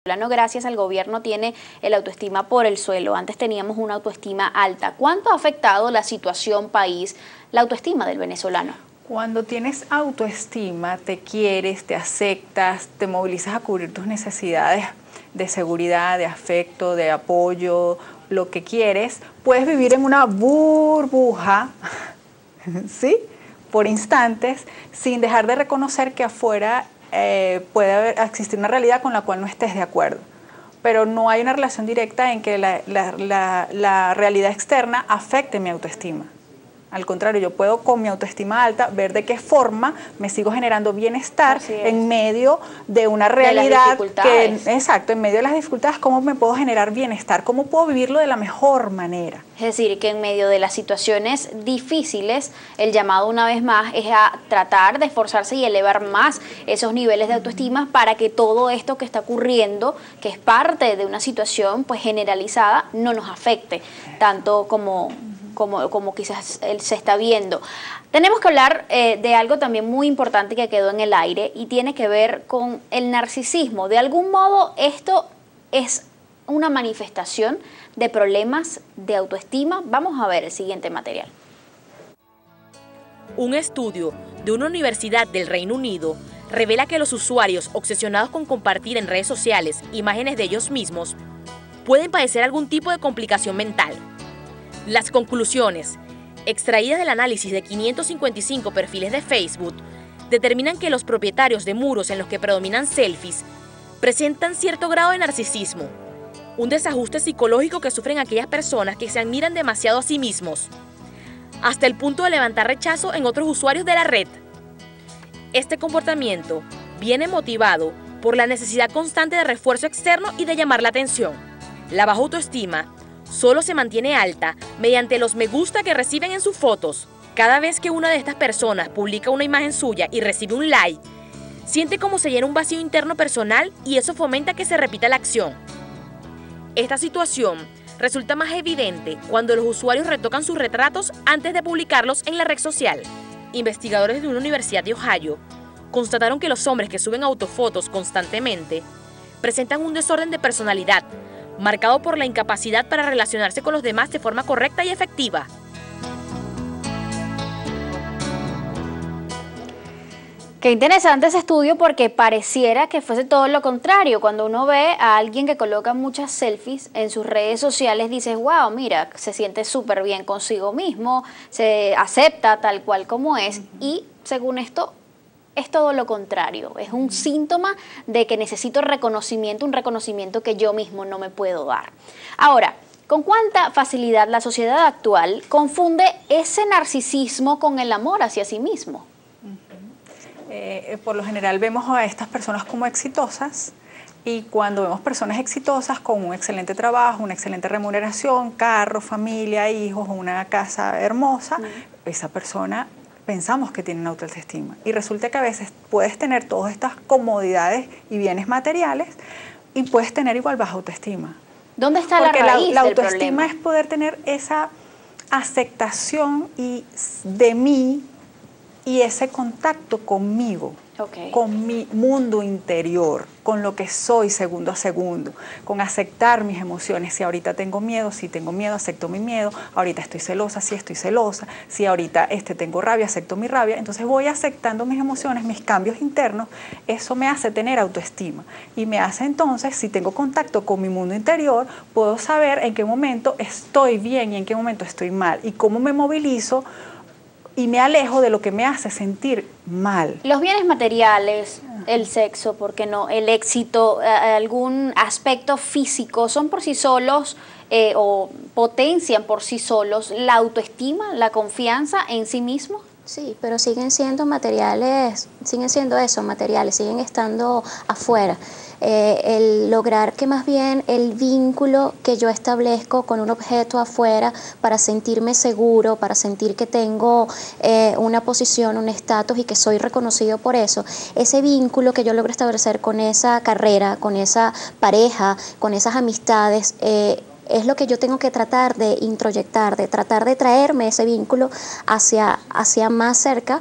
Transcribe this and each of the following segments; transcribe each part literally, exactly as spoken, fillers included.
Gracias al gobierno tiene el autoestima por el suelo. Antes teníamos una autoestima alta. ¿Cuánto ha afectado la situación país, la autoestima del venezolano? Cuando tienes autoestima, te quieres, te aceptas, te movilizas a cubrir tus necesidades de seguridad, de afecto, de apoyo, lo que quieres, puedes vivir en una burbuja, ¿sí? Por instantes, sin dejar de reconocer que afuera eh, puede haber, existir una realidad con la cual no estés de acuerdo. Pero no hay una relación directa en que la, la, la, la realidad externa afecte mi autoestima. Al contrario, yo puedo con mi autoestima alta ver de qué forma me sigo generando bienestar en medio de una realidad que, exacto, en medio de las dificultades, cómo me puedo generar bienestar, cómo puedo vivirlo de la mejor manera. Es decir, que en medio de las situaciones difíciles, el llamado una vez más es a tratar de esforzarse y elevar más esos niveles de autoestima para que todo esto que está ocurriendo, que es parte de una situación pues generalizada, no nos afecte tanto como... Como, como quizás él se está viendo. Tenemos que hablar eh, de algo también muy importante que quedó en el aire y tiene que ver con el narcisismo. De algún modo esto es una manifestación de problemas de autoestima. Vamos a ver el siguiente material. Un estudio de una universidad del Reino Unido revela que los usuarios obsesionados con compartir en redes sociales imágenes de ellos mismos pueden padecer algún tipo de complicación mental. Las conclusiones, extraídas del análisis de quinientos cincuenta y cinco perfiles de Facebook, determinan que los propietarios de muros en los que predominan selfies presentan cierto grado de narcisismo, un desajuste psicológico que sufren aquellas personas que se admiran demasiado a sí mismos, hasta el punto de levantar rechazo en otros usuarios de la red. Este comportamiento viene motivado por la necesidad constante de refuerzo externo y de llamar la atención. La baja autoestima solo se mantiene alta mediante los me gusta que reciben en sus fotos. Cada vez que una de estas personas publica una imagen suya y recibe un like, siente como se llena un vacío interno personal y eso fomenta que se repita la acción. Esta situación resulta más evidente cuando los usuarios retocan sus retratos antes de publicarlos en la red social. Investigadores de una universidad de Ohio constataron que los hombres que suben autofotos constantemente presentan un desorden de personalidad marcado por la incapacidad para relacionarse con los demás de forma correcta y efectiva. Qué interesante ese estudio porque pareciera que fuese todo lo contrario. Cuando uno ve a alguien que coloca muchas selfies en sus redes sociales, dices, wow, mira, se siente súper bien consigo mismo, se acepta tal cual como es y según esto, es todo lo contrario, es un síntoma de que necesito reconocimiento, un reconocimiento que yo mismo no me puedo dar. Ahora, ¿con cuánta facilidad la sociedad actual confunde ese narcisismo con el amor hacia sí mismo? Uh-huh. eh, por lo general vemos a estas personas como exitosas y cuando vemos personas exitosas con un excelente trabajo, una excelente remuneración, carro, familia, hijos, una casa hermosa, uh-huh. esa persona pensamos que tienen autoestima y resulta que a veces puedes tener todas estas comodidades y bienes materiales y puedes tener igual baja autoestima. ¿Dónde está Porque la raíz la, la del autoestima problema? Es poder tener esa aceptación y de mí y ese contacto conmigo, okay. con mi mundo interior, con lo que soy segundo a segundo, con aceptar mis emociones. Si ahorita tengo miedo, si tengo miedo, acepto mi miedo. Ahorita estoy celosa, si estoy celosa. Si ahorita este, tengo rabia, acepto mi rabia. Entonces voy aceptando mis emociones, mis cambios internos. Eso me hace tener autoestima. Y me hace entonces, si tengo contacto con mi mundo interior, puedo saber en qué momento estoy bien y en qué momento estoy mal. Y cómo me movilizo y me alejo de lo que me hace sentir mal. Los bienes materiales, el sexo, ¿por qué no? El éxito, algún aspecto físico, ¿son por sí solos eh, o potencian por sí solos la autoestima, la confianza en sí mismo? Sí, pero siguen siendo materiales, siguen siendo eso, materiales, siguen estando afuera. Eh, el lograr que más bien el vínculo que yo establezco con un objeto afuera para sentirme seguro, para sentir que tengo eh, una posición, un estatus y que soy reconocido por eso, ese vínculo que yo logro establecer con esa carrera, con esa pareja, con esas amistades, eh, es lo que yo tengo que tratar de introyectar, de tratar de traerme ese vínculo hacia, hacia más cerca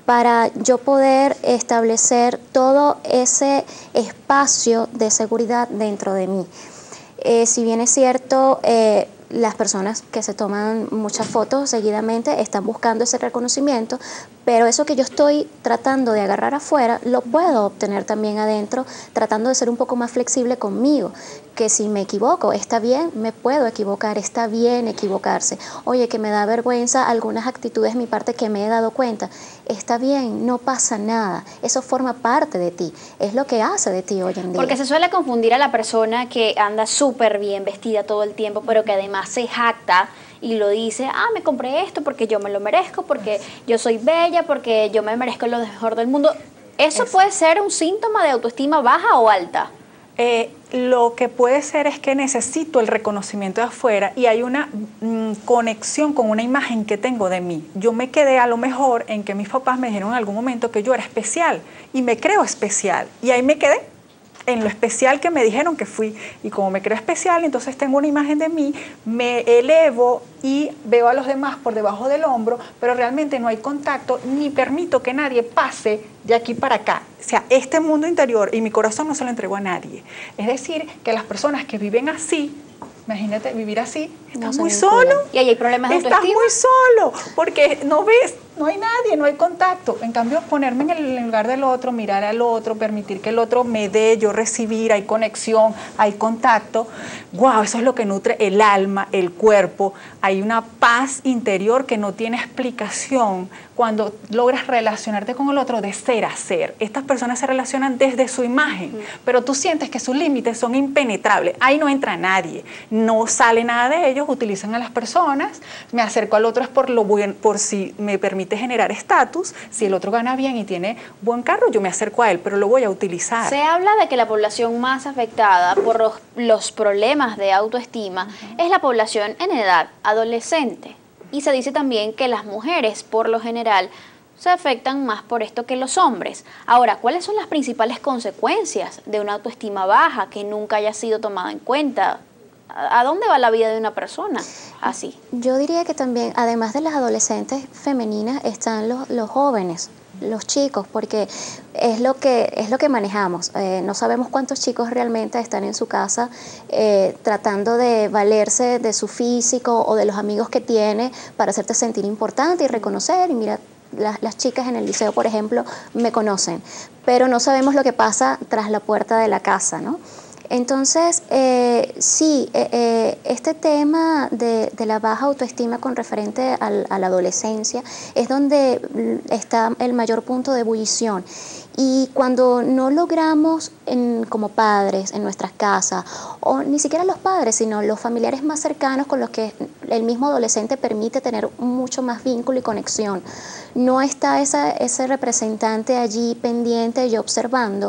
para yo poder establecer todo ese espacio de seguridad dentro de mí. Eh, si bien es cierto, eh, las personas que se toman muchas fotos seguidamente están buscando ese reconocimiento, pero eso que yo estoy tratando de agarrar afuera, lo puedo obtener también adentro, tratando de ser un poco más flexible conmigo, que si me equivoco, está bien, me puedo equivocar, está bien equivocarse. Oye, que me da vergüenza algunas actitudes de mi parte que me he dado cuenta, está bien, no pasa nada, eso forma parte de ti, es lo que hace de ti hoy en día. Porque se suele confundir a la persona que anda súper bien vestida todo el tiempo, pero que además se jacta y lo dice, ah, me compré esto porque yo me lo merezco, porque yo soy bella, porque yo me merezco lo mejor del mundo. ¿Eso, Eso. puede ser un síntoma de autoestima baja o alta? Eh, lo que puede ser es que necesito el reconocimiento de afuera y hay una mm, conexión con una imagen que tengo de mí. Yo me quedé a lo mejor en que mis papás me dijeron en algún momento que yo era especial y me creo especial y ahí me quedé en lo especial que me dijeron que fui, y como me creo especial, entonces tengo una imagen de mí, me elevo y veo a los demás por debajo del hombro, pero realmente no hay contacto ni permito que nadie pase de aquí para acá. O sea, este mundo interior y mi corazón no se lo entrego a nadie. Es decir, que las personas que viven así, imagínate vivir así, estás muy solo. Y ahí hay problemas de autoestima. Estás muy solo, porque no ves, no hay nadie, no hay contacto. En cambio, ponerme en el lugar del otro, mirar al otro, permitir que el otro me dé, yo recibir, hay conexión, hay contacto. Wow, eso es lo que nutre el alma, el cuerpo. Hay una paz interior que no tiene explicación cuando logras relacionarte con el otro de ser a ser. Estas personas se relacionan desde su imagen, mm. pero tú sientes que sus límites son impenetrables. Ahí no entra nadie, no sale nada de ellos, utilizan a las personas. Me acerco al otro es por, lo buen, por si me permite generar estatus. Si el otro gana bien y tiene buen carro, yo me acerco a él, pero lo voy a utilizar. Se habla de que la población más afectada por los, los problemas de autoestima uh-huh. es la población en edad adolescente. Y se dice también que las mujeres, por lo general, se afectan más por esto que los hombres. Ahora, ¿cuáles son las principales consecuencias de una autoestima baja que nunca haya sido tomada en cuenta? ¿A dónde va la vida de una persona así? Yo diría que también, además de las adolescentes femeninas, están los, los jóvenes, los chicos, porque es lo que, es lo que manejamos. Eh, no sabemos cuántos chicos realmente están en su casa eh, tratando de valerse de su físico o de los amigos que tiene para hacerte sentir importante y reconocer. Y mira, las, las chicas en el liceo, por ejemplo, me conocen, pero no sabemos lo que pasa tras la puerta de la casa, ¿no? Entonces, eh, sí, eh, eh, este tema de, de la baja autoestima con referente al, a la adolescencia es donde está el mayor punto de ebullición. Y cuando no logramos en, como padres en nuestras casas, o ni siquiera los padres, sino los familiares más cercanos con los que el mismo adolescente permite tener mucho más vínculo y conexión, no está esa, ese representante allí pendiente y observando,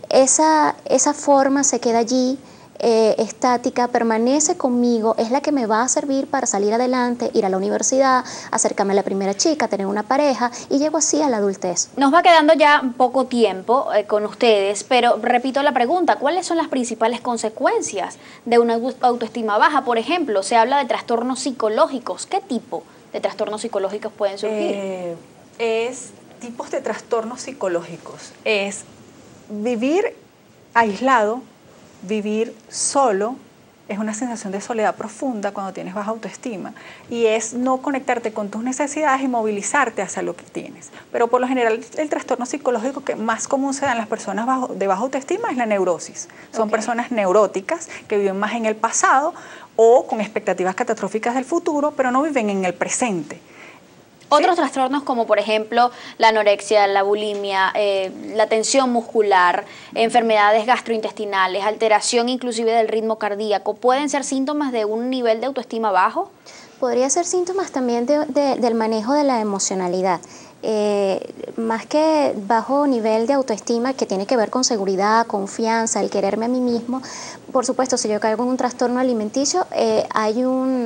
esa, esa forma se queda allí, eh, estática, permanece conmigo, es la que me va a servir para salir adelante, ir a la universidad, acercarme a la primera chica, tener una pareja y llego así a la adultez. Nos va quedando ya poco tiempo eh, con ustedes, pero repito la pregunta, ¿cuáles son las principales consecuencias de una autoestima baja? Por ejemplo, se habla de trastornos psicológicos. ¿Qué tipo de trastornos psicológicos pueden surgir? Eh, es tipos de trastornos psicológicos. Es vivir aislado, vivir solo, es una sensación de soledad profunda cuando tienes baja autoestima y es no conectarte con tus necesidades y movilizarte hacia lo que tienes. Pero por lo general el trastorno psicológico que más común se da en las personas bajo, de baja autoestima es la neurosis. Son okay. personas neuróticas que viven más en el pasado o con expectativas catastróficas del futuro, pero no viven en el presente. Otros ¿Sí? trastornos como por ejemplo la anorexia, la bulimia, eh, la tensión muscular, enfermedades gastrointestinales, alteración inclusive del ritmo cardíaco, ¿pueden ser síntomas de un nivel de autoestima bajo? Podría ser síntomas también de, de, del manejo de la emocionalidad. Eh, más que bajo nivel de autoestima que tiene que ver con seguridad, confianza, el quererme a mí mismo. Por supuesto, si yo caigo en un trastorno alimenticio, eh, hay un,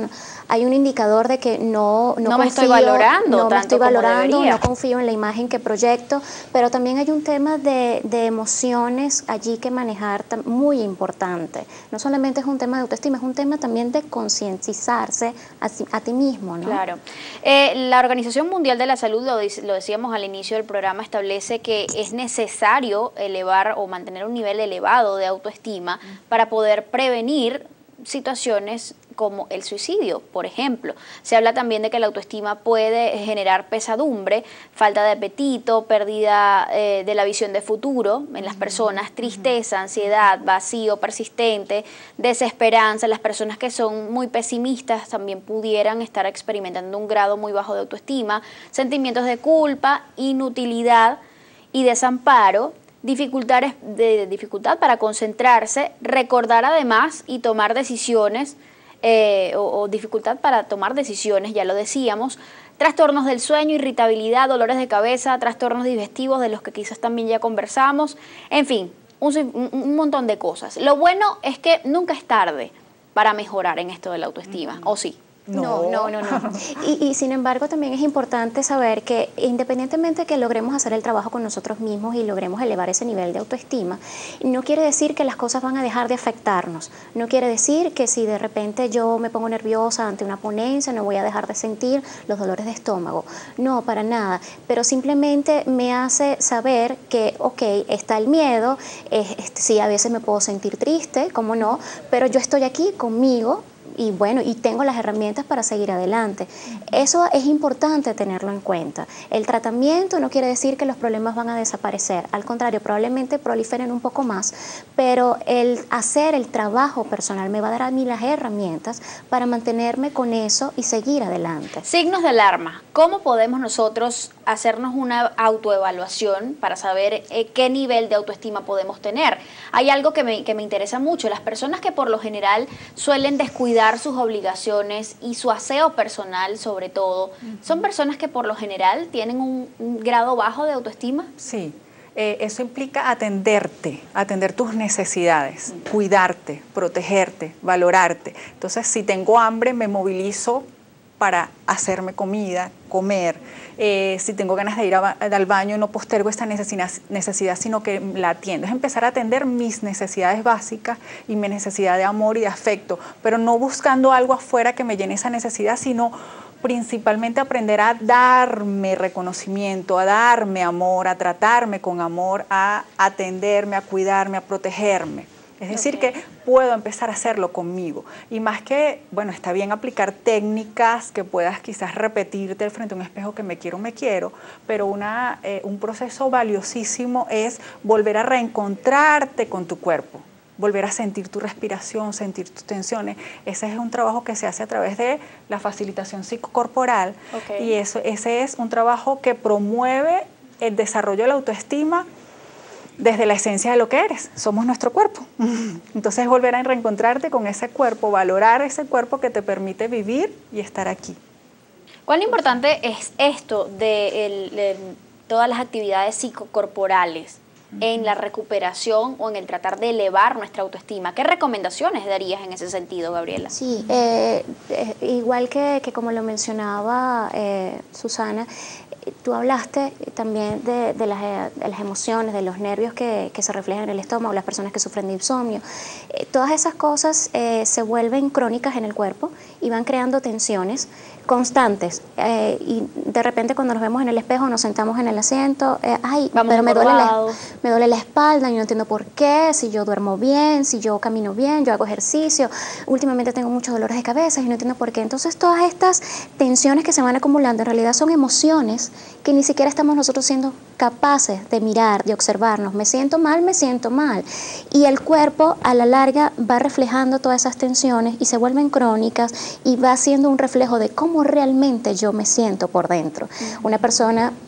hay un indicador de que no, no, no confío, me estoy valorando, no me estoy valorando, no confío en la imagen que proyecto, pero también hay un tema de, de emociones allí que manejar muy importante. No solamente es un tema de autoestima, es un tema también de concientizarse a, a ti mismo, ¿no? Claro. Eh, la Organización Mundial de la Salud, lo, lo decíamos al inicio del programa, establece que es necesario elevar o mantener un nivel elevado de autoestima para poder prevenir situaciones como el suicidio, por ejemplo. Se habla también de que la autoestima puede generar pesadumbre, falta de apetito, pérdida eh, de la visión de futuro en las personas, tristeza, ansiedad, vacío persistente, desesperanza. Las personas que son muy pesimistas también pudieran estar experimentando un grado muy bajo de autoestima, sentimientos de culpa, inutilidad y desamparo, dificultades de dificultad para concentrarse, recordar además y tomar decisiones, eh, o, o dificultad para tomar decisiones, ya lo decíamos, trastornos del sueño, irritabilidad, dolores de cabeza, trastornos digestivos de los que quizás también ya conversamos, en fin, un, un montón de cosas. Lo bueno es que nunca es tarde para mejorar en esto de la autoestima, ¿o sí? No, no, no, no. Y, y sin embargo también es importante saber que independientemente de que logremos hacer el trabajo con nosotros mismos y logremos elevar ese nivel de autoestima, no quiere decir que las cosas van a dejar de afectarnos. No quiere decir que si de repente yo me pongo nerviosa ante una ponencia, no voy a dejar de sentir los dolores de estómago. No, para nada. Pero simplemente me hace saber que, ok, está el miedo, eh, sí, a veces me puedo sentir triste, cómo no, pero yo estoy aquí conmigo, y bueno, y tengo las herramientas para seguir adelante. Eso es importante tenerlo en cuenta. El tratamiento no quiere decir que los problemas van a desaparecer, al contrario, probablemente proliferen un poco más, pero el hacer el trabajo personal me va a dar a mí las herramientas para mantenerme con eso y seguir adelante. Signos de alarma. ¿Cómo podemos nosotros hacernos una autoevaluación para saber eh, qué nivel de autoestima podemos tener? Hay algo que me, que me interesa mucho. Las personas que por lo general suelen descuidar sus obligaciones y su aseo personal sobre todo, ¿son personas que por lo general tienen un, un grado bajo de autoestima? Sí, eh, eso implica atenderte, atender tus necesidades, uh-huh. cuidarte, protegerte, valorarte. Entonces, si tengo hambre, me movilizo para hacerme comida, comer. Eh, si tengo ganas de ir a, al baño, no postergo esta necesidad, necesidad, sino que la atiendo. Es empezar a atender mis necesidades básicas y mi necesidad de amor y de afecto, pero no buscando algo afuera que me llene esa necesidad, sino principalmente aprender a darme reconocimiento, a darme amor, a tratarme con amor, a atenderme, a cuidarme, a protegerme. Es decir, okay. que puedo empezar a hacerlo conmigo. Y más que, bueno, está bien aplicar técnicas que puedas quizás repetirte frente a un espejo que me quiero, me quiero, pero una, eh, un proceso valiosísimo es volver a reencontrarte con tu cuerpo, volver a sentir tu respiración, sentir tus tensiones. Ese es un trabajo que se hace a través de la facilitación psicocorporal. Okay. Y eso, ese es un trabajo que promueve el desarrollo de la autoestima desde la esencia de lo que eres, somos nuestro cuerpo. Entonces es volver a reencontrarte con ese cuerpo, valorar ese cuerpo que te permite vivir y estar aquí. ¿Cuán importante es esto de, el, de todas las actividades psicocorporales uh-huh. en la recuperación o en el tratar de elevar nuestra autoestima? ¿Qué recomendaciones darías en ese sentido, Gabriela? Sí, eh, eh, igual que, que como lo mencionaba eh, Susana, tú hablaste también de, de, las, de las emociones, de los nervios que, que se reflejan en el estómago, las personas que sufren de insomnio. Eh, todas esas cosas eh, se vuelven crónicas en el cuerpo y van creando tensiones constantes. Eh, y de repente cuando nos vemos en el espejo, nos sentamos en el asiento, eh, ay, Vamos pero me duele, la, me duele la espalda y no entiendo por qué, si yo duermo bien, si yo camino bien, yo hago ejercicio. Últimamente tengo muchos dolores de cabeza y no entiendo por qué. Entonces todas estas tensiones que se van acumulando en realidad son emociones que ni siquiera estamos nosotros siendo capaces de mirar, de observarnos. Me siento mal, me siento mal. Y el cuerpo a la larga va reflejando todas esas tensiones y se vuelven crónicas y va siendo un reflejo de cómo realmente yo me siento por dentro. Uh-huh. Una persona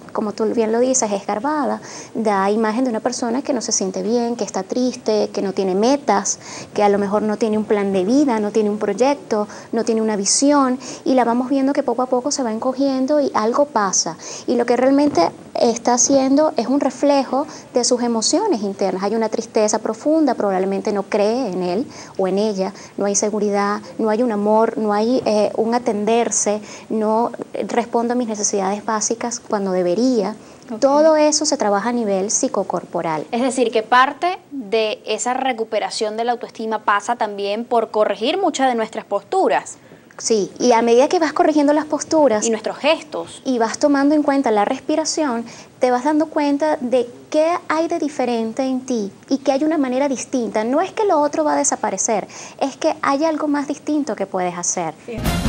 como tú bien lo dices, esgarbada, da imagen de una persona que no se siente bien, que está triste, que no tiene metas, que a lo mejor no tiene un plan de vida, no tiene un proyecto, no tiene una visión, y la vamos viendo que poco a poco se va encogiendo y algo pasa. Y lo que realmente está haciendo es un reflejo de sus emociones internas. Hay una tristeza profunda, probablemente no cree en él o en ella, no hay seguridad, no hay un amor, no hay eh, un atenderse, no respondo a mis necesidades básicas cuando debería. Okay. Todo eso se trabaja a nivel psicocorporal. Es decir, que parte de esa recuperación de la autoestima pasa también por corregir muchas de nuestras posturas. Sí, y a medida que vas corrigiendo las posturas y nuestros gestos y vas tomando en cuenta la respiración, te vas dando cuenta de qué hay de diferente en ti y que hay una manera distinta. No es que lo otro va a desaparecer, es que hay algo más distinto que puedes hacer. Sí.